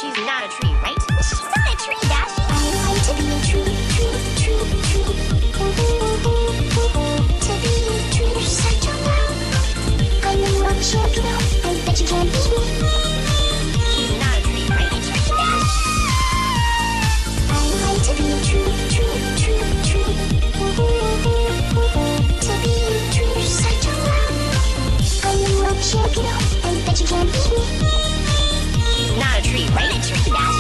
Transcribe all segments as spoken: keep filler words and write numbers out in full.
She's not a tree, right? She's not a tree, Dash. I like to be a tree, tree, tree, tree. To be a tree, you're such a wow. I'm the world champion, I bet you can't beat me. She's not a tree, right? A tree, Dash. I like to be a tree, tree, tree, tree. To be a tree, you're such a wow. I'm the world champion, I bet you can't beat me. She's not a tree, right? A tree, Dash.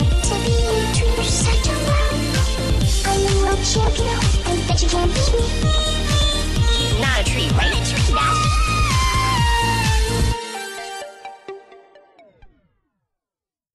Champion, I bet you can't beat me.